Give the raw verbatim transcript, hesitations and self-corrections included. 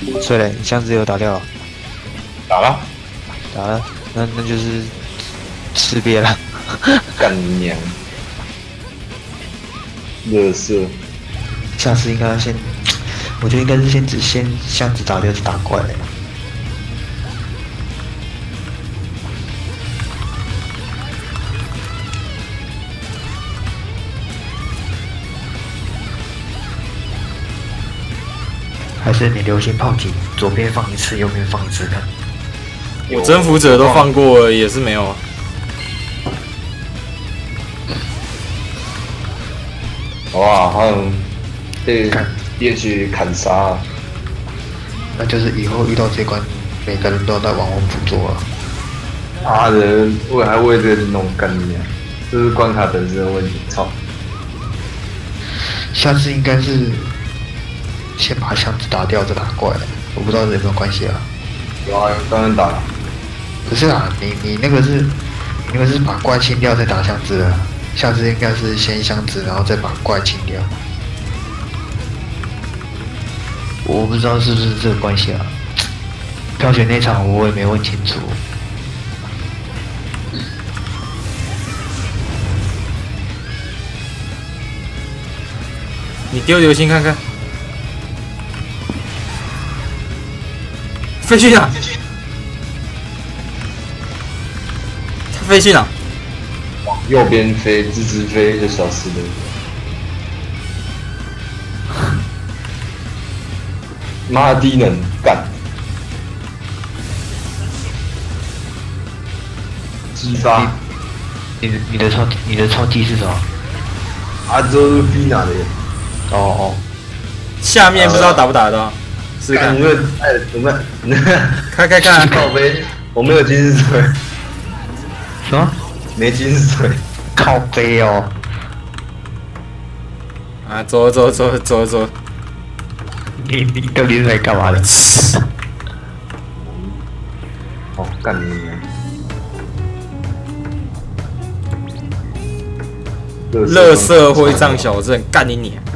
所以嘞，你箱子有打掉了？ 打了， 打了，那那就是吃瘪了。 干你娘！乐色， 下次应该要先，我觉得应该是先只先箱子打掉，再打怪嘞。还是你流星炮击，左边放一次，右边放一次看。 我征服者都放过了，也是没有啊。 哇，好像被憋去砍杀， 那就是以后遇到这关，每个人都要在往王府做了。 妈的，我还为这个弄干你娘！这是关卡本身的问题，操！ 下次应该是先把箱子打掉再打怪，我不知道有没有关系啊。 有啊，当然打了。 不是啊，你你那个是，你那个是把怪清掉再打箱子的，下次应该是先箱子，然后再把怪清掉。我不知道是不是这个关系啊。飘雪那场我也没问清楚。 你丢流星看看，飞去哪？他飞去哪？ 往右边飞，直直飞就消失了。妈的低能干！激发！ 你你你的超你的超技是什么？ 啊，这是 B 哪的？ 哦哦， 下面不知道打不打得到，试试看。 因为哎，我们开开看， 靠背，我没有金水。 什么？ 没金水？ 靠背哦。 啊，走走走走走。 你你到底是在干嘛的？ 哦，干你娘！ 乐色徽章小镇，干你娘！